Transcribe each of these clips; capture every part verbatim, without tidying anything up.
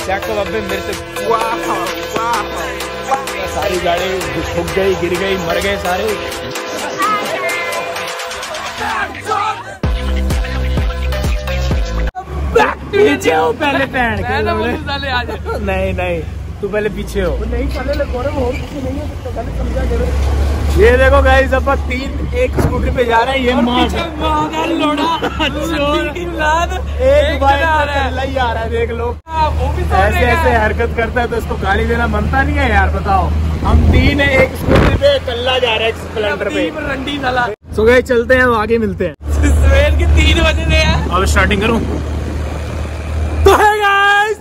Check अबे मेरे से सारी गाड़ी ठुक गई, गिर गई, मर गए सारे। पीछे हो पहले पैन नहीं नहीं तू पहले पीछे हो। नहीं ये देखो गाइस अब तीन एक स्कूटर पे जा रहे हैं। ये एक भाई आ रहा है देख लो। ऐसे ऐसे हरकत करता है तो इसको गाली देना बनता नहीं है यार। बताओ हम तीन एक स्कूटर पे कल्ला जा रहे हैं स्प्लेंडर पे रंडी नाला। सो गाइस चलते हैं, आगे मिलते हैं। सवेर के तीन बजे ने है। अब स्टार्टिंग करूं तो है गाइस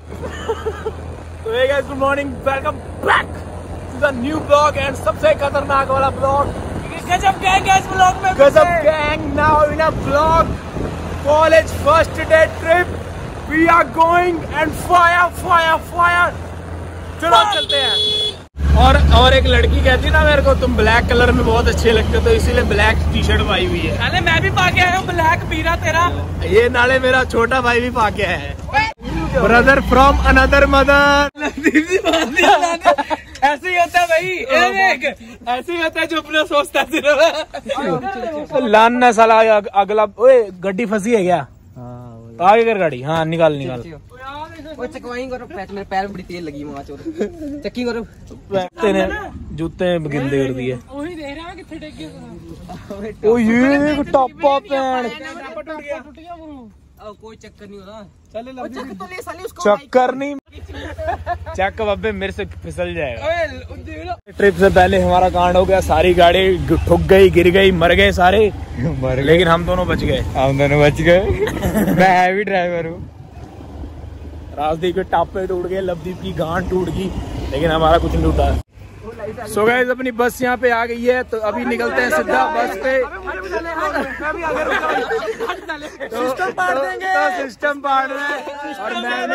तो hey guys good morning, welcome back to the new vlog and सबसे खतरनाक वाला ब्लॉग गजब गैंग है। इस ब्लॉग में गजब gang now in a vlog college first day trip we are going and fire fire fire. चलो चलते हैं। और और एक लड़की कहती है ना मेरे को तुम ब्लैक कलर में बहुत अच्छे लगते हो, तो इसीलिए ब्लैक टी शर्ट पाई हुई है। नाले मैं भी पाके आया हूँ ब्लैक पीरा तेरा। ये नाले मेरा छोटा भाई भी पाके आया है। Brother from another mother. ऐसे ही होता है भाई, ऐसे ही होता है जो अपना सोचता है सिर्फ। लान ना साला अगला। ओए गड्डी फंसी है क्या? आगे कर गाड़ी। हाँ निकाल निकाल। चकवाई करो, मेरे पैर में बड़ी तेल लगी वहाँ चोर। चक्की करो। तेने जूते गिंदे कर दिए। ओ ये टॉपा पैंट। कोई चक्कर नहीं होता। चक्कर नहीं चेक अबे मेरे से फिसल जाएगा। ट्रिप से पहले हमारा कांड हो गया, सारी गाड़ी ठुक गई, गिर गई, मर गए सारे मर गए। लेकिन हम दोनों बच गए। हम दोनों बच गए। मैं हैवी ड्राइवर हूँ। राजदीप के टापे टूट गए, लवदीप की गांड टूट गई, लेकिन हमारा कुछ नहीं टूटा। सो गाइस अपनी बस यहाँ पे आ गई है, तो अभी निकलते हैं सीधा बस पे। सिस्टम पाड़ देंगे। तो सिस्टम पाड़ रहे हैं और मैंने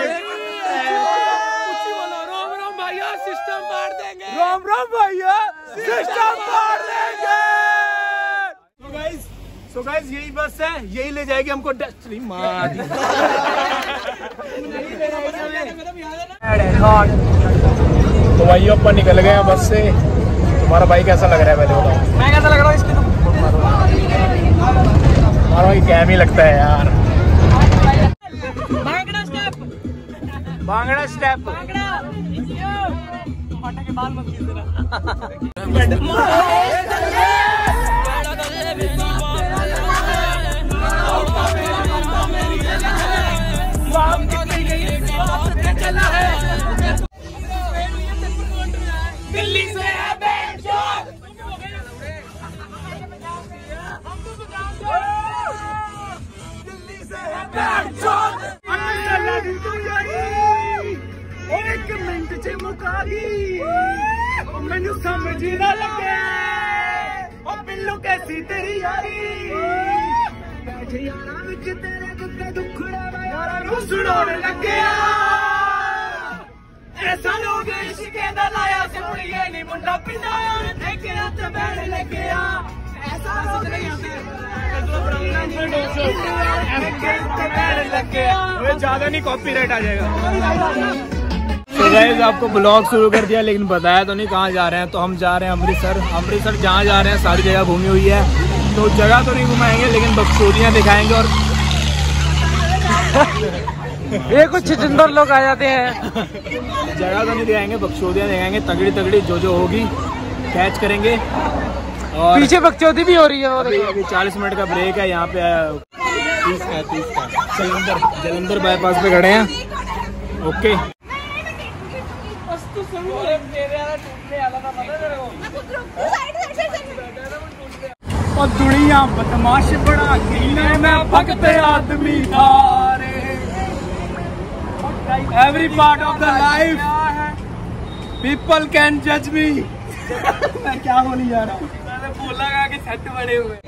रोम रोम भैया सिस्टम पाड़ देंगे। रोम रोम भैया सिस्टम पाड़ देंगे। तो गाइस सो गाइस यही बस है, यही ले जाएगी हमको डेस्टिनी मार। तो भाई अपन निकल गए हैं बस से। तुम्हारा भाई कैसा लग रहा है पहले बताओ? मैं कैसा लग रहा हूँ इसके? हमारा भाई कैम ही लगता है यार। भांगड़ा स्टेप, भांगड़ा स्टेप, भांगड़ा के बाल मत खींच देना। दिल्ली से है बैंचोद। दिल्ली से है बैंचोद। एक मिनट च मुका दी मैनू समझ ना लगे ओ बिल्लू कैसी तेरी यारी। बैठे यारा विच तेरे दुखे दुखड़ा यारा नू सुनाने लगे। ऐसा लोग इश्के दा लाया सोनिए नी मुंडा पिंडा देखे ते बैठ लगे। ऐसा सोच नहीं आते ज्यादा नहीं कॉपीराइट आ जाएगा। तो गाइस आपको ब्लॉग शुरू कर दिया, लेकिन बताया तो नहीं कहाँ जा रहे हैं। तो हम जा रहे हैं अमृतसर। अमृतसर जहाँ जा रहे हैं सारी जगह घूमी हुई है, तो जगह तो नहीं घुमाएंगे लेकिन बकचोदियाँ दिखाएंगे। और ये कुछ छिछुंदर लोग आ जाते हैं। जगह तो नहीं दिखाएंगे, बकचोदियाँ दिखाएंगे तगड़ी तगड़ी जो जो होगी कैच करेंगे। और पीछे बकचोदी भी हो रही है। अभी अभी चालीस मिनट का ब्रेक है यहाँ पे। तीस का तीस का जलंधर जलंधर बाईपास पे खड़े हैं। ओके और दुनिया बदमाश बड़ा कीने में भगत आदमी थारे। Every part of the life people can जज मी। मैं क्या बोली जा रहा हूँ? बोला कि सेट बड़े हुए।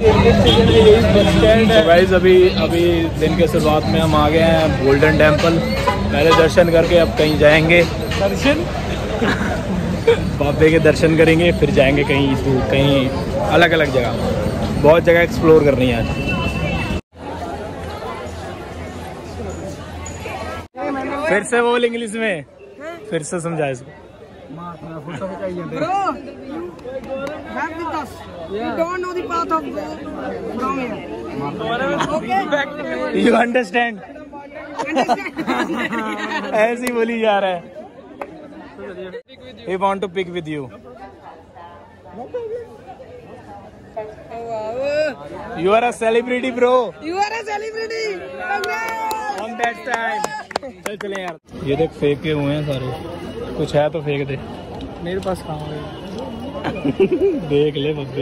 गाइस अभी अभी दिन के शुरुआत में हम आ गए हैं गोल्डन टेम्पल। पहले दर्शन करके अब कहीं जाएंगे। दर्शन बाबे के दर्शन करेंगे, फिर जाएंगे कहीं कहीं अलग अलग जगह। बहुत जगह एक्सप्लोर करनी है आज। फिर से बोल इंग्लिश में, फिर से समझा इसको। Bro, back with us. You don't know the path of from here. Okay? You understand? ऐसे ही बोली जा रहा है। He want to pick with you. You are a celebrity, bro. You are a celebrity. Congrats. On that time. चल चले यार। ये देख फेंक के हुए हैं सारे, कुछ है तो फेंक दे। मेरे पास कहाँ है? देख ले बब्बे।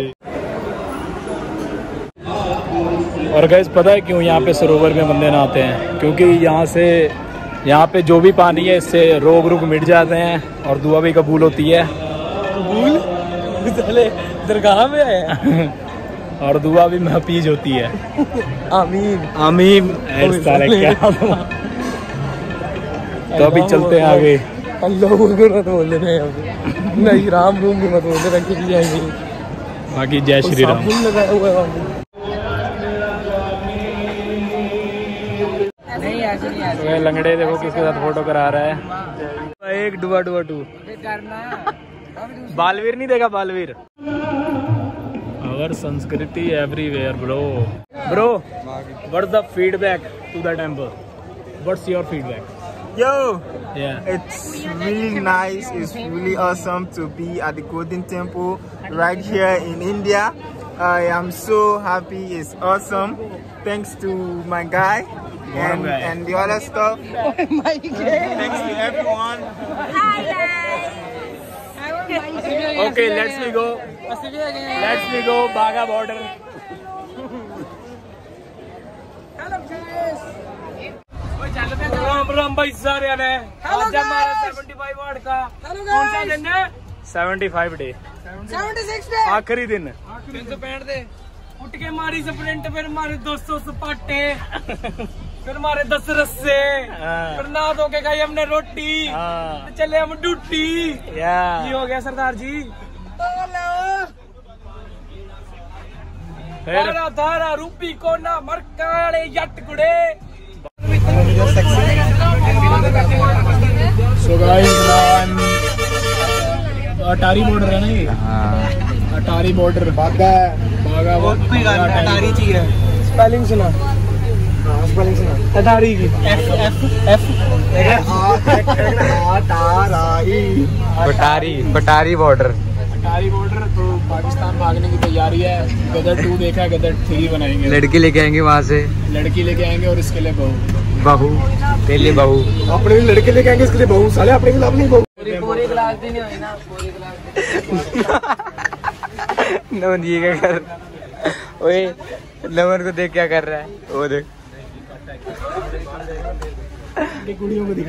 और गाइस पता है क्यों यहाँ पे सरोवर में बंदे नहाते हैं? क्योंकि यहाँ से यहाँ पे जो भी पानी है इससे रोग रोग मिट जाते हैं और दुआ भी कबूल होती है। कबूल? चले दरगाह में आए और दुआ भी महफूज होती है। आमीन आमीन। तो अभी चलते हैं आगे। अल्लाह अकबर मत बोलने में नहीं, राम रूम भी मत बोलने रखे की जाएंगे। बाकी जय श्री राम। साबुन लगाया हुआ है। नहीं ऐसे नहीं ऐसे ये लंगड़े देखो किसके साथ फोटो करा रहा है। एक डुआ डुआ टू। करना। बालवीर नहीं देखा? बालवीर। Our संस्कृति everywhere, bro. Bro, what's the feedback to the temple? What's your feedback? Yo, Yeah. it's really nice. It's really awesome to be at the Golden Temple right here in India. I am so happy. It's awesome. Thanks to my guy and, guy. and the other stuff. My God. Thanks to everyone. Hi guys. Okay, let's we go. Let's we go Baga border. Hello guys. Ram Ram भाई सारे ने Hello, आज हमारा guys. पचहत्तर ward का Hello कौन सा guys. दिन है? seventy-five day. seventy-six day. आखिरी दिन। तीन सौ पैंठ दे उठ के मारी स्प्रिंट, फिर मारे दो सौ सपाटे, फिर मारे दस रस्से, हाँ। फिर नहा धो के खाई हमने रोटी, हाँ। फिर चले हम ड्यूटी। ये Yeah. हो गया सरदार जी। फिर धारा धारा रूपी कोना मरकाले यट गुड़े। so guys now I'm Attari border है ना ये? अटारी बॉर्डर। बागा बागा अटारी चीज है। स्पेलिंग सुना, स्पेलिंग सुना अटारी की। एफ एफ एफ पटारी पटारी बॉर्डर। अटारी बॉर्डर। तो पाकिस्तान भागने की तैयारी है। गदर टू देखा है, गदर थ्री बनाएंगे। लड़की लेके आएंगे वहाँ से, लड़की लेके आएंगे और इसके लिए बहू। बहू तेरे लिए बहू। अपने लिए लड़के लेके आएंगे, इसके लिए बहू। साले अपने खिलाफ नहीं बहू। पूरी क्लास भी नहीं हुई ना, पूरी क्लास। नमन ये क्या कर, ओए नमन को देख क्या कर रहा है वो देख। कुड़ियों को दिखा।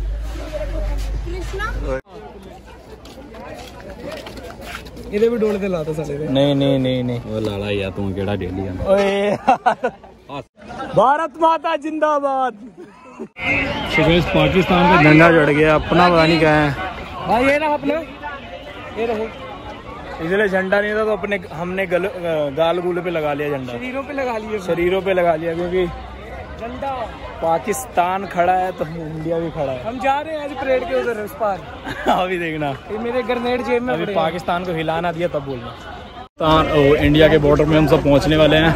इधर भी डोल के लाता साले ने। नहीं नहीं नहीं नहीं। वो लाला या तू केड़ा डेली है। ओए भारत माता जिंदाबाद। पाकिस्तान का झंडा चढ़ गया, अपना पता नहीं क्या है। हाँ ये रहा अपना, ये रहे। इसलिए झंडा नहीं था तो अपने हमने गल, गाल गुल पे लगा लिया झंडा। शरीरों पे लगा लिए, शरीरों पे लगा लिया क्योंकि झंडा। पाकिस्तान खड़ा है तो इंडिया भी खड़ा है। हम जा रहे हैं आज परेड के उधर उस पार। अभी देखना, ये मेरे ग्रेनेड जेब में अभी पड़े हैं। पाकिस्तान को हिलाना दिया तब बोलना। पाकिस्तान ओ, इंडिया के बॉर्डर में हम सब पहुंचने वाले हैं।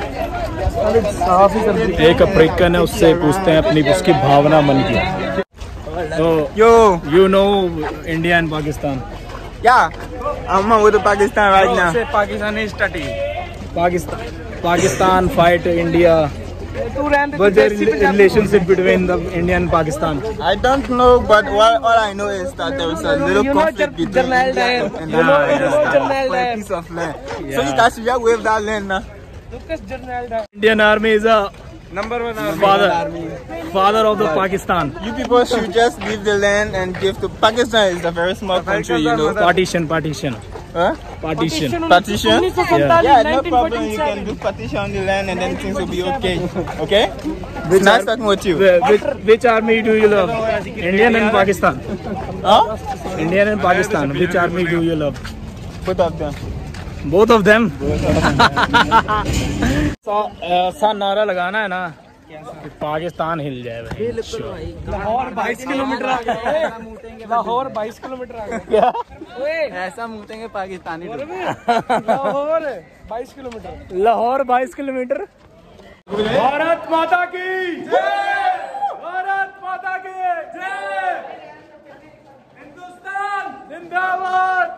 एक अफ्रीकन है, उससे पूछते हैं अपनी उसकी भावना मन की। तो Yo, you know India and Pakistan. yeah, I'm with the Pakistan right now. Pakistan is study. Pakistan Pakistan fight India. तू रहने दे, What's तू the देसी Punjabi relationship between the India and Pakistan? I don't know, but what, all I know is that there was a little You know conflict Jar- between Jarnail India Dayar. and You know- you know Pakistan Jarnail for a Dayar. piece of land. So Yeah. you guys should wave that land now. Lucas Jarnail Dayar. Indian army is a Number one army. father, father of the Pakistan. You people should just leave the land and give to Pakistan. Is a very small country, you know. Partition, partition, Huh? partition. Partition? उन्नीस सौ सैंतालीस, Yeah, no nineteen problem. You can forty-seven. do partition on the land and then things will be okay. Okay? It's nice talking with you. Wh- Which, which army do you love? Indian and Pakistan. Huh? Indian and Pakistan. Which army do you love? Both of them. Both of them. सा, ऐसा नारा लगाना है ना कि पाकिस्तान हिल जाए भाई। लाहौर बाईस किलोमीटर आ गया। लाहौर बाईस किलोमीटर आ गया। क्या ऐसा मूतेंगे पाकिस्तानी लोग। लाहौर बाईस किलोमीटर। लाहौर बाईस किलोमीटर। भारत माता की जय, भारत माता की जय, हिंदुस्तान जिंदाबाद।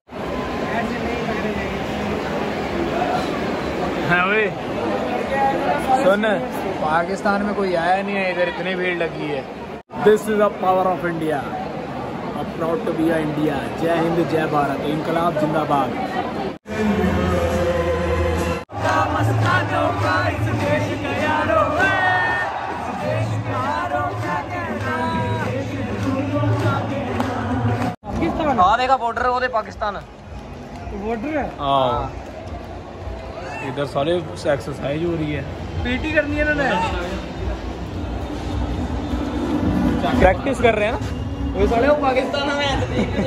हाँ भाई सुन, पाकिस्तान में कोई आया नहीं है, इधर इतनी भीड़ लगी है। This is the power of India, proud to be India. जय हिंद जय भारत, इंकलाब जिंदाबाद। देखा बॉर्डर वो पाकिस्तान बॉर्डर है। हाँ इधर सारे एक्सरसाइज हो रही है, पीटी करनी है इन्होंने। प्रैक्टिस कर रहे हैं ना वो साले वो पाकिस्तान में।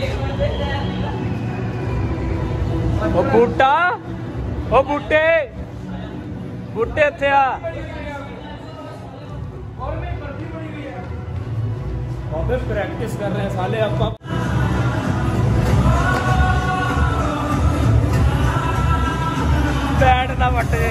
ओ बूटा, ओ बूटे बूटे थे आ प्रैक्टिस कर रहे हैं साले। अब बैठ ना बटे।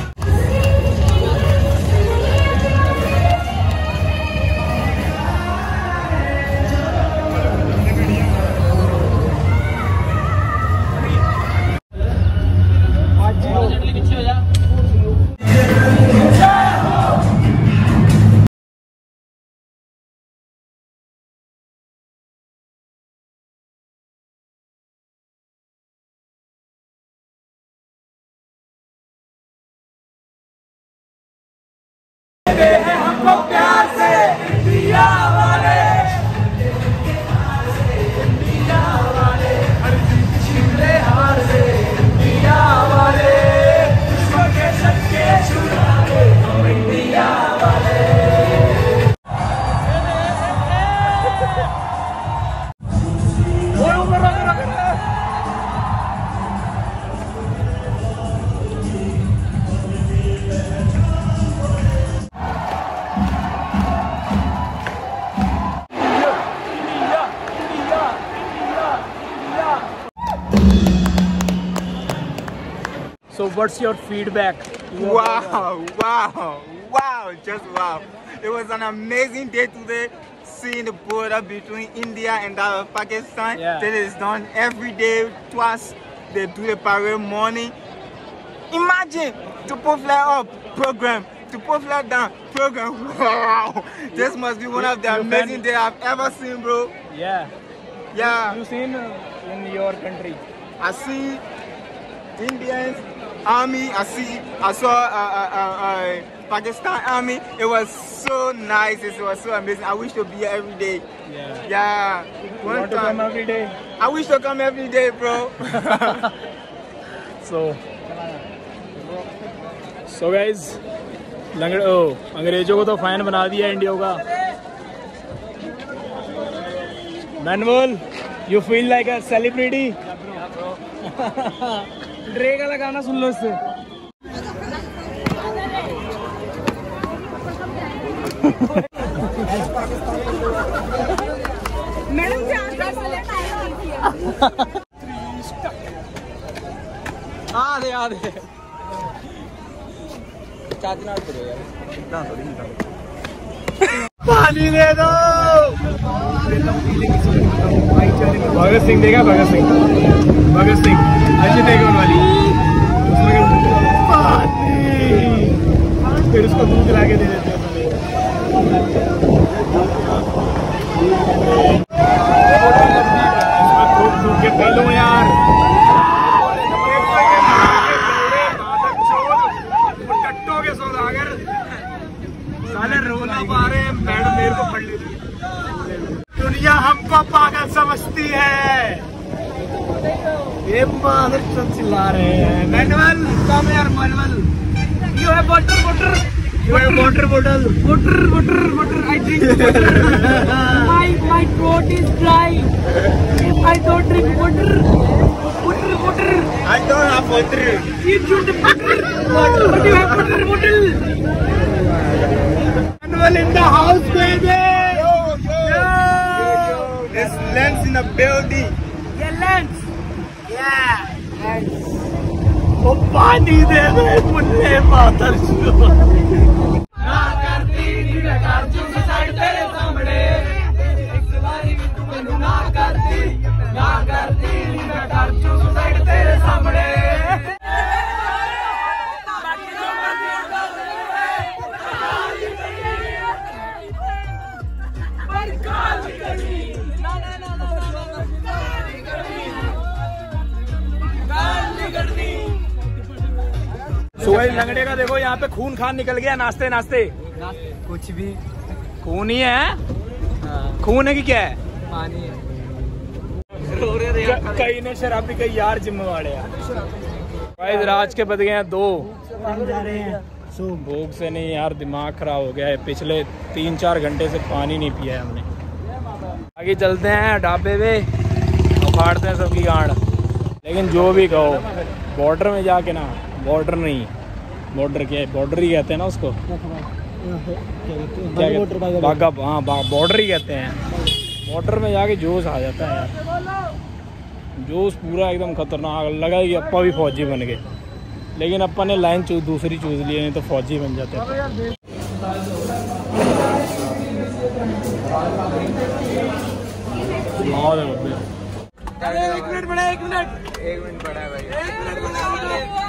हमको प्यार से इंडिया वाले, इंडिया वाले, हर चिल्ले हार से इंडिया वाले, दुश्मन के सच्चे छुड़ाने हम इंडिया वाले। So what's your feedback? Wow, wow, wow, just wow. It was an amazing day today, seeing the border between India and that of Pakistan. Yeah. That is done every day, twice. They do the parade morning. Imagine, to put flag up, program. To put flag down, program. Wow. This must be one of the amazing days I've ever seen, bro. Yeah. Yeah. You seen uh, in your country? I see Indians, army, I see, I saw uh, uh, uh, uh, Pakistan army. It was so nice, it was so amazing. I wish to be here every day. Yeah. Yeah. You One want to time. come every day? I wish to come every day, bro. So, so guys, लंगड़ ओ अंग्रेजों को तो fine बना दिया India का। Manuel, you feel like a celebrity? Dre का गाना सुन लो इससे। मैडम जी आधे आधे चाचना करो यार, इतना थोड़ी निकालो। पानी दे दो। भगत सिंह देगा, भगत सिंह, भगत सिंह अच्छी देगा वाली। फिर उसको दूध ला के दे देते हैं। दूध के पी लो यार। टट्टों के सौदागर साले रो ना पा रहे हैं, मैडम मेरे को पढ़ ली। दुनिया हमको पागल समझती है, ये मादर चोद चिल्ला रहे हैं। मैनुअल कम यार, Manuel you have water water you have water bottle water water water I drink My my throat is dry. If I don't drink water, water water. I don't have water. You should water. But you have water bottle. Travel in the house, baby. Yo, yo, yo. There's Lens in the building. Yeah, Lens. Yeah, Lens. ओ पानी दे दे मुन्ने मातर ना करती नी मैं कर जूं साइड तेरे सामने एक बारी भी तू मैनू ना करती ना करती नी मैं कर जूं साइड तेरे सामने सुहेल लंगड़े का देखो यहाँ पे खून खान निकल गया नाश्ते नाश्ते। कुछ भी खून ही है। खून है कि क्या है? पानी है। क- कई ने शराबी कई यार जिम्मेवार है। राज के बज गए हैं दो। जा रहे हैं सो भूख से नहीं यार, दिमाग खराब हो गया है। पिछले तीन चार घंटे से पानी नहीं पिया है हमने। आगे चलते हैं ढाबे पे, उखाड़ते हैं सबकी गांड। लेकिन जो भी कहो, बॉर्डर में जाके ना, बॉर्डर नहीं, बॉर्डर क्या है, बॉर्डर ही कहते हैं ना उसको, क्या कहते हैं, बागा, हाँ बॉर्डर ही कहते हैं। बॉर्डर में जाके जोश आ जाता है यार, जोश पूरा एकदम खतरनाक लगा कि अप्पा भी फौजी बन गए। लेकिन अप्पा ने लाइन चूज दूसरी चूज ली, नहीं तो फौजी बन जाते। एक मिनट बड़ा एक मिनट एक मिनट पड़ा है भाई। एक मिनट बड़ा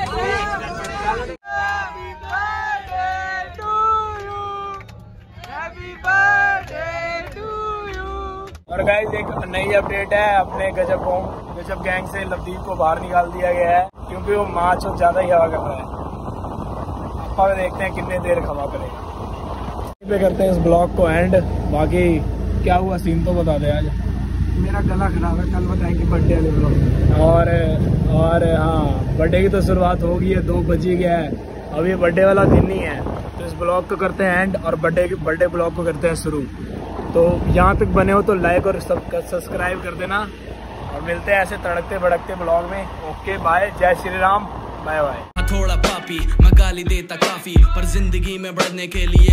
और गाइस एक नई अपडेट है, अपने गजब बॉम्ब गजब गैंग से लवदीप को बाहर निकाल दिया गया है क्योंकि वो मार्च और ज्यादा ही हवा कर रहा है। अब देखते हैं कितने देर हवा करेगा। पे करते हैं इस ब्लॉग को एंड। बाकी क्या हुआ सीन तो बता दे आज। मेरा गला खराब है, कल बताएंगे बर्थडे वाले ब्लॉग। और और हाँ, बर्थडे की तो शुरुआत हो गई है, दो बज ही गया है, अभी बर्थडे वाला दिन नहीं है। तो इस ब्लॉग को करते हैं एंड और बर्थडे बर्थडे ब्लॉग को करते हैं शुरू। तो यहाँ तक बने हो तो लाइक और सब्सक्राइब कर देना और मिलते हैं ऐसे तड़कते भड़कते ब्लॉग में। ओके बाय, जय श्री राम, बाय बाय। थोड़ा पापी मैं गाली देता काफी, पर जिंदगी में बढ़ने के लिए